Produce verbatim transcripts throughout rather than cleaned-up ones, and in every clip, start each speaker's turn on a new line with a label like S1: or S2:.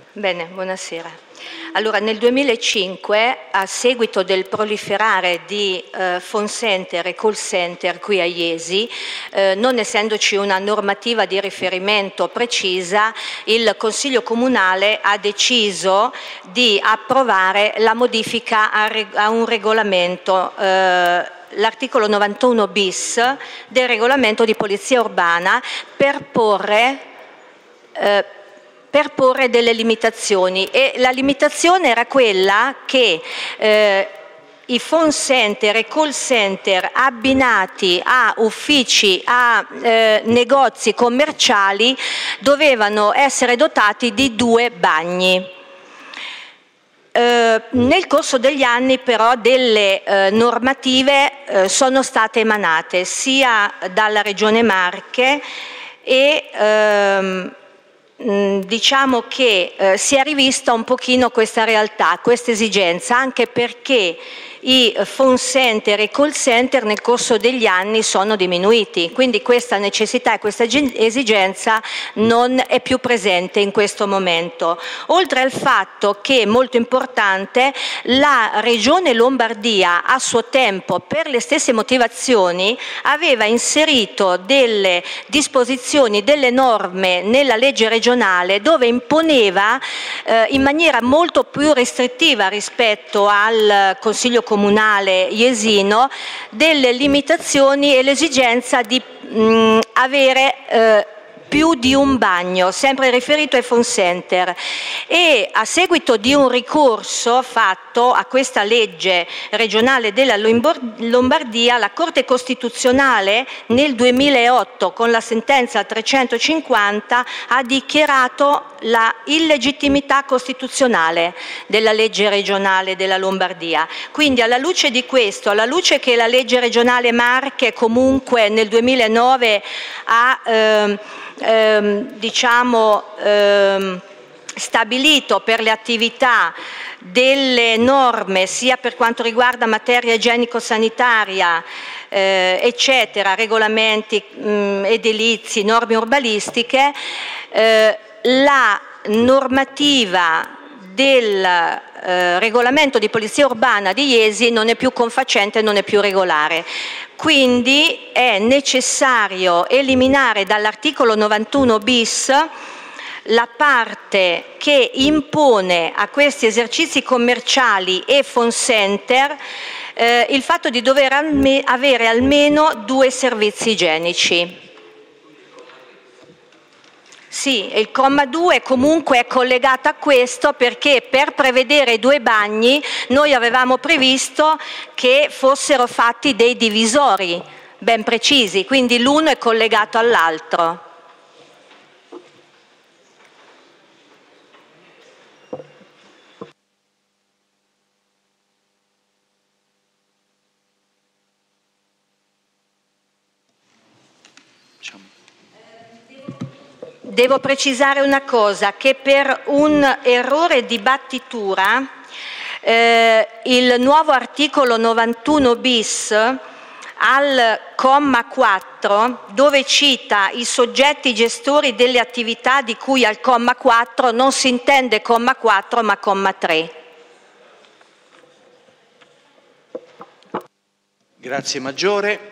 S1: Bene, buonasera. Allora, nel duemilacinque, a seguito del proliferare di eh, phone center e call center qui a Iesi, eh, non essendoci una normativa di riferimento precisa, il Consiglio Comunale ha deciso di approvare la modifica a, reg- a un regolamento, eh, l'articolo novantuno bis del regolamento di polizia urbana, per porre eh, per porre delle limitazioni, e la limitazione era quella che eh, i phone center e call center abbinati a uffici, a eh, negozi commerciali dovevano essere dotati di due bagni. Eh, nel corso degli anni però delle eh, normative eh, sono state emanate sia dalla Regione Marche e ehm, diciamo che eh, si è rivista un pochino questa realtà, questa esigenza, anche perché i phone center e i call center nel corso degli anni sono diminuiti, quindi questa necessità e questa esigenza non è più presente in questo momento. Oltre al fatto che, molto importante, la Regione Lombardia a suo tempo, per le stesse motivazioni, aveva inserito delle disposizioni, delle norme nella legge regionale dove imponeva eh, in maniera molto più restrittiva rispetto al Consiglio Comunale iesino delle limitazioni e l'esigenza di mh, avere eh, più di un bagno, sempre riferito ai phone center, e a seguito di un ricorso fatto a questa legge regionale della Lombardia, la Corte Costituzionale nel duemilaotto, con la sentenza trecentocinquanta, ha dichiarato la illegittimità costituzionale della legge regionale della Lombardia. Quindi, alla luce di questo, alla luce che la legge regionale Marche comunque nel duemilanove ha ehm, ehm, diciamo ehm, stabilito per le attività delle norme sia per quanto riguarda materia igienico-sanitaria, eh, eccetera, regolamenti mh, edilizi, norme urbanistiche, eh, la normativa del eh, regolamento di polizia urbana di Iesi non è più confacente, non è più regolare. Quindi è necessario eliminare dall'articolo novantuno bis la parte che impone a questi esercizi commerciali e phone center eh, il fatto di dover alme- avere almeno due servizi igienici. Sì, il comma due comunque è collegato a questo, perché per prevedere due bagni noi avevamo previsto che fossero fatti dei divisori ben precisi, quindi l'uno è collegato all'altro. Devo precisare una cosa, che per un errore di battitura eh, il nuovo articolo novantuno bis al comma quattro, dove cita i soggetti gestori delle attività di cui al comma quattro, non si intende comma quattro ma comma tre.
S2: Grazie Maggiore.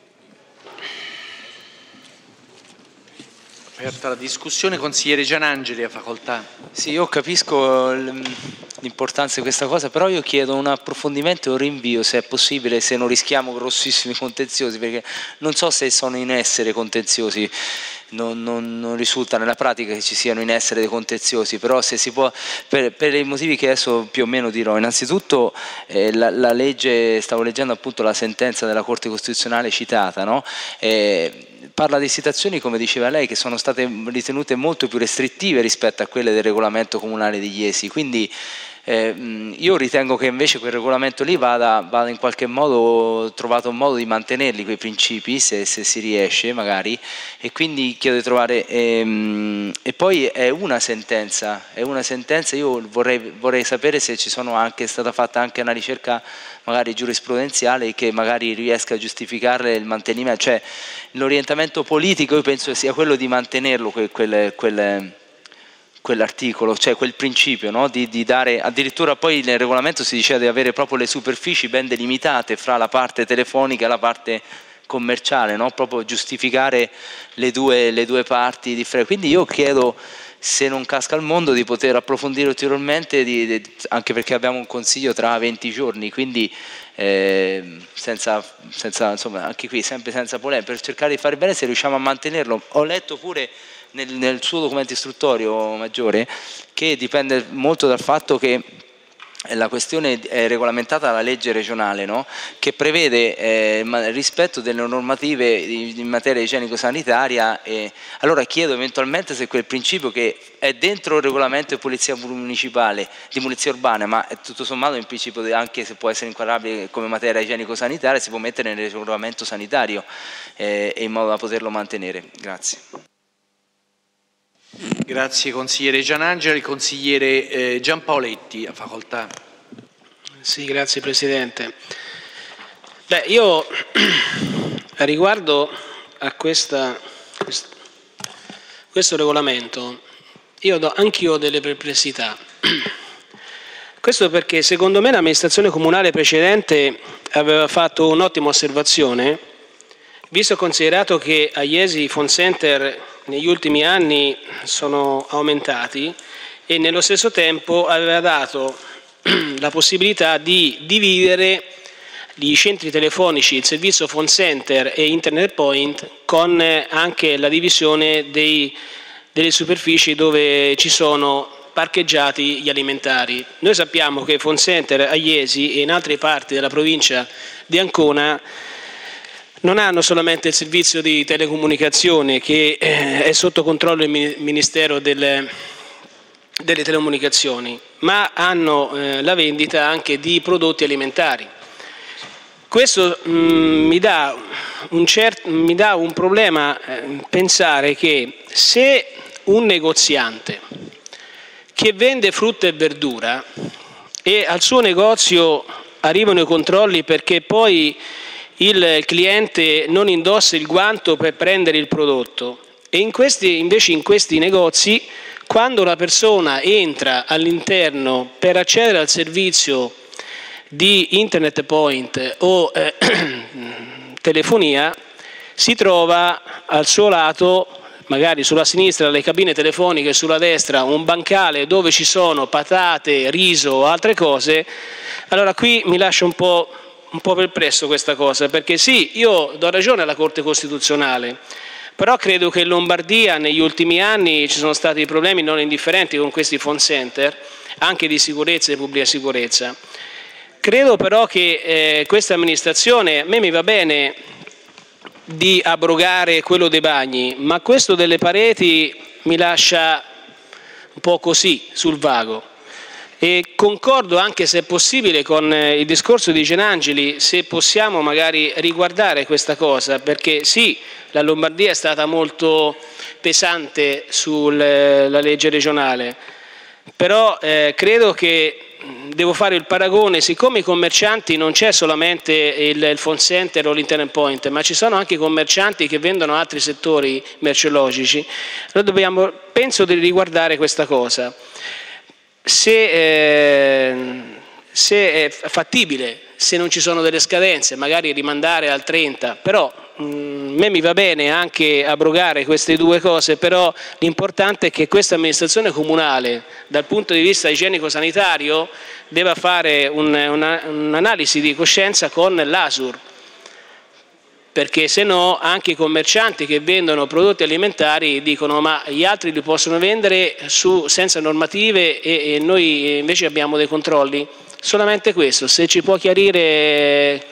S2: Aperta la discussione. Consigliere Gianangeli, a facoltà.
S3: Sì, io capisco l'importanza di questa cosa, però io chiedo un approfondimento e un rinvio, se è possibile, se non rischiamo grossissimi contenziosi, perché non so se sono in essere contenziosi. Non, non, non risulta nella pratica che ci siano in essere dei contenziosi, però se si può, per, per i motivi che adesso più o meno dirò. Innanzitutto eh, la, la legge, stavo leggendo appunto la sentenza della Corte Costituzionale citata, no? Eh, parla di situazioni, come diceva lei, che sono state ritenute molto più restrittive rispetto a quelle del regolamento comunale di Iesi, quindi Eh, io ritengo che invece quel regolamento lì vada, vada in qualche modo trovato un modo di mantenerli quei principi, se, se si riesce magari, e quindi chiedo di trovare ehm, e poi è una sentenza è una sentenza io vorrei, vorrei sapere se ci sono anche, è stata fatta anche una ricerca magari giurisprudenziale che magari riesca a giustificare il mantenimento, cioè l'orientamento politico io penso sia quello di mantenerlo quel, quel, quel quell'articolo, cioè quel principio, no? di, di dare, addirittura poi nel regolamento si diceva di avere proprio le superfici ben delimitate fra la parte telefonica e la parte commerciale, no? Proprio giustificare le due, le due parti differenti. Quindi io chiedo, se non casca il mondo, di poter approfondire ulteriormente, di, di, anche perché abbiamo un consiglio tra venti giorni, quindi eh, senza, senza, insomma, anche qui sempre senza polemica, per cercare di fare bene, se riusciamo a mantenerlo. Ho letto pure nel, nel suo documento istruttorio, Maggiore, che dipende molto dal fatto che la questione è regolamentata dalla legge regionale, no? Che prevede eh, il rispetto delle normative in materia igienico-sanitaria, e allora chiedo eventualmente se quel principio che è dentro il regolamento di polizia municipale, di polizia urbana, ma è tutto sommato un principio anche se può essere inquadrabile come materia igienico-sanitaria, si può mettere nel regolamento sanitario eh, in modo da poterlo mantenere. Grazie.
S2: Grazie consigliere Gianangeli. Consigliere eh, Giampaoletti, a facoltà.
S4: Sì, grazie Presidente. Beh, io riguardo a questa, questo regolamento, io do anch'io delle perplessità. Questo perché secondo me l'amministrazione comunale precedente aveva fatto un'ottima osservazione, visto e considerato che a Iesi i phone center negli ultimi anni sono aumentati e nello stesso tempo aveva dato la possibilità di dividere i centri telefonici, il servizio phone center e internet point, con anche la divisione dei, delle superfici dove ci sono parcheggiati gli alimentari. Noi sappiamo che phone center a Iesi e in altre parti della provincia di Ancona non hanno solamente il servizio di telecomunicazione che è sotto controllo del Ministero delle, delle Telecomunicazioni, ma hanno eh, la vendita anche di prodotti alimentari. Questo mh, mi, dà un cert- mi dà un problema eh, pensare che se un negoziante che vende frutta e verdura e al suo negozio arrivano i controlli perché poi il cliente non indossa il guanto per prendere il prodotto, e in questi, invece in questi negozi, quando la persona entra all'interno per accedere al servizio di internet point o eh, telefonia, si trova al suo lato, magari sulla sinistra le cabine telefoniche, sulla destra un bancale dove ci sono patate, riso o altre cose. Allora qui mi lascia un po' un po' perplesso questa cosa, perché sì, io do ragione alla Corte Costituzionale, però credo che in Lombardia negli ultimi anni ci sono stati problemi non indifferenti con questi phone center, anche di sicurezza e pubblica sicurezza. Credo però che eh, questa amministrazione, a me mi va bene di abrogare quello dei bagni, ma questo delle pareti mi lascia un po' così, sul vago. E concordo, anche se è possibile, con il discorso di Gianangeli, se possiamo magari riguardare questa cosa, perché sì, la Lombardia è stata molto pesante sulla legge regionale, però eh, credo che devo fare il paragone, siccome i commercianti non c'è solamente il, il phone center o l'internet point, ma ci sono anche i commercianti che vendono altri settori merceologici, allora dobbiamo, penso di riguardare questa cosa. Se, eh, se è fattibile, se non ci sono delle scadenze, magari rimandare al trenta, però mh, a me mi va bene anche abrogare queste due cose, però l'importante è che questa amministrazione comunale, dal punto di vista igienico-sanitario, debba fare un'analisi un di coscienza con l'A S U R, perché se no anche i commercianti che vendono prodotti alimentari dicono ma gli altri li possono vendere su, senza normative e, e noi invece abbiamo dei controlli. Solamente questo, se ci può chiarire.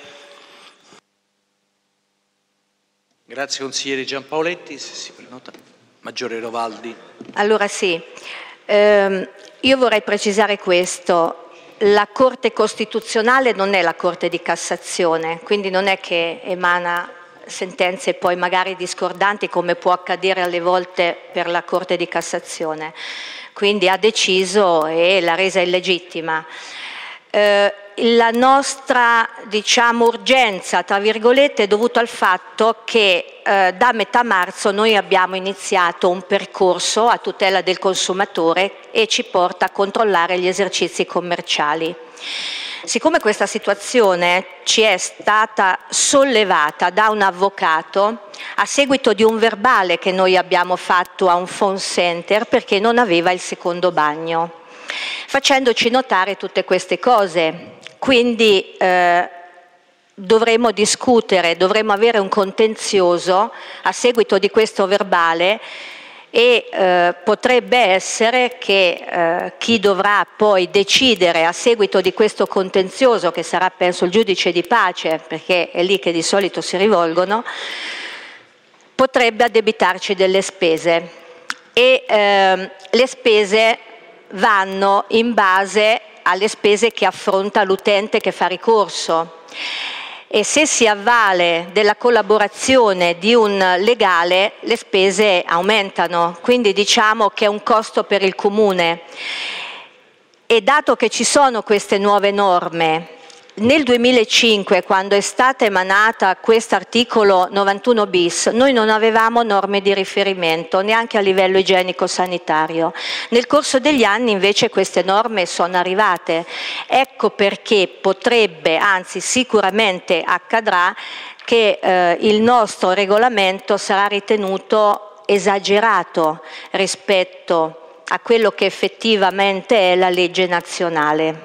S2: Grazie consigliere Giampaoletti. Se si prenota. Maggiore Rovaldi.
S1: Allora sì, ehm, io vorrei precisare questo. La Corte Costituzionale non è la Corte di Cassazione, quindi non è che emana sentenze poi magari discordanti come può accadere alle volte per la Corte di Cassazione. Quindi ha deciso e l'ha resa illegittima. Eh, la nostra, diciamo, urgenza, tra virgolette, è dovuta al fatto che eh, da metà marzo noi abbiamo iniziato un percorso a tutela del consumatore e ci porta a controllare gli esercizi commerciali. Siccome questa situazione ci è stata sollevata da un avvocato a seguito di un verbale che noi abbiamo fatto a un phone center perché non aveva il secondo bagno, facendoci notare tutte queste cose, quindi eh, dovremo discutere, dovremo avere un contenzioso a seguito di questo verbale e eh, potrebbe essere che eh, chi dovrà poi decidere a seguito di questo contenzioso, che sarà penso il giudice di pace, perché è lì che di solito si rivolgono, potrebbe addebitarci delle spese e eh, le spese vanno in base alle spese che affronta l'utente che fa ricorso. E se si avvale della collaborazione di un legale, le spese aumentano, quindi diciamo che è un costo per il comune. E dato che ci sono queste nuove norme, nel duemilacinque, quando è stata emanata questo articolo novantuno bis, noi non avevamo norme di riferimento, neanche a livello igienico-sanitario. Nel corso degli anni invece queste norme sono arrivate. Ecco perché potrebbe, anzi sicuramente accadrà, che eh, il nostro regolamento sarà ritenuto esagerato rispetto a quello che effettivamente è la legge nazionale.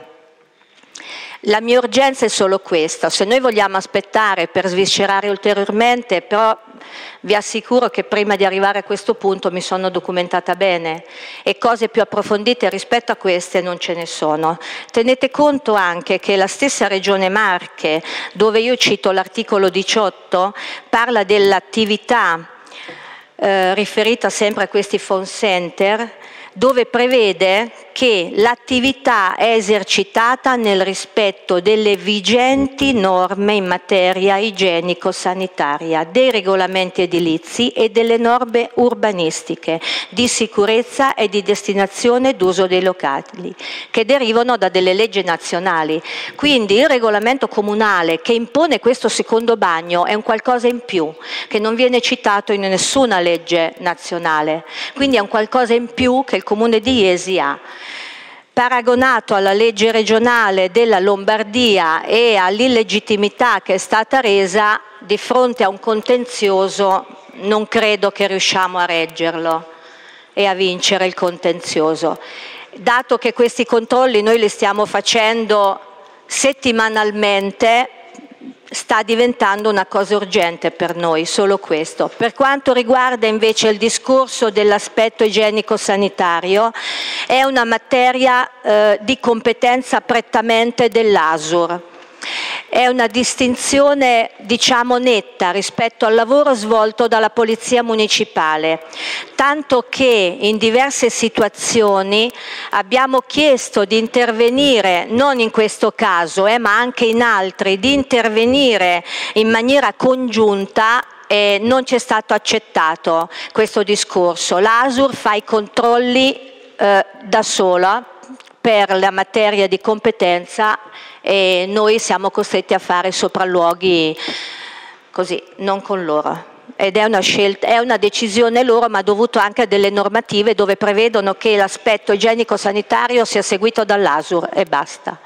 S1: La mia urgenza è solo questa: se noi vogliamo aspettare per sviscerare ulteriormente, però vi assicuro che prima di arrivare a questo punto mi sono documentata bene e cose più approfondite rispetto a queste non ce ne sono. Tenete conto anche che la stessa Regione Marche, dove io cito l'articolo diciotto, parla dell'attività eh, riferita sempre a questi phone center, dove prevede che l'attività è esercitata nel rispetto delle vigenti norme in materia igienico-sanitaria, dei regolamenti edilizi e delle norme urbanistiche, di sicurezza e di destinazione d'uso dei locali, che derivano da delle leggi nazionali. Quindi il regolamento comunale che impone questo secondo bagno è un qualcosa in più, che non viene citato in nessuna legge nazionale, quindi è un qualcosa in più che il Comune di Jesi ha. Paragonato alla legge regionale della Lombardia e all'illegittimità che è stata resa, di fronte a un contenzioso non credo che riusciamo a reggerlo e a vincere il contenzioso. Dato che questi controlli noi li stiamo facendo settimanalmente, sta diventando una cosa urgente per noi, solo questo. Per quanto riguarda invece il discorso dell'aspetto igienico-sanitario, è una materia eh, di competenza prettamente dell'A S U R. È una distinzione, diciamo, netta rispetto al lavoro svolto dalla Polizia Municipale, tanto che in diverse situazioni abbiamo chiesto di intervenire, non in questo caso, eh, ma anche in altri, di intervenire in maniera congiunta. E non ci è stato accettato questo discorso. L'A S U R fa i controlli eh, da sola per la materia di competenza e noi siamo costretti a fare sopralluoghi così, non con loro. Ed è una scelta, è una decisione loro, ma dovuto anche a delle normative dove prevedono che l'aspetto igienico-sanitario sia seguito dall'A S U R e basta.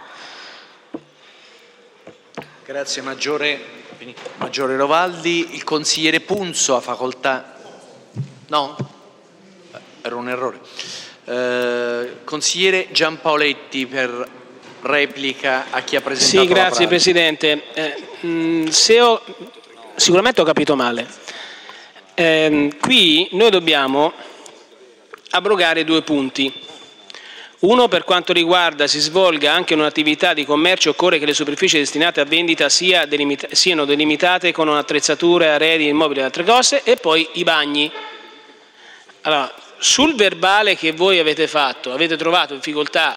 S2: Grazie Maggiore, Maggiore Rovaldi. Il consigliere Punzo ha facoltà. No? Era un errore. Eh, consigliere Giampaoletti per replica a chi ha presentato.
S4: Sì, grazie Presidente. Eh, mh, se ho, sicuramente ho capito male. Eh, qui noi dobbiamo abrogare due punti. Uno, per quanto riguarda si svolga anche un'attività di commercio, occorre che le superfici destinate a vendita sia delimita, siano delimitate con attrezzature, arredi, immobili e altre cose, e poi i bagni. Allora, sul verbale che voi avete fatto, avete trovato difficoltà